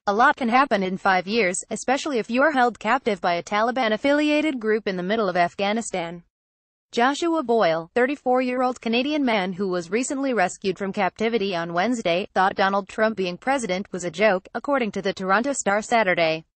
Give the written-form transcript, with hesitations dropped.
A lot can happen in 5 years, especially if you're held captive by a Taliban-affiliated group in the middle of Afghanistan. Joshua Boyle, 34-year-old Canadian man who was recently rescued from captivity on Wednesday, thought Donald Trump being president was a joke, according to the Toronto Star Saturday.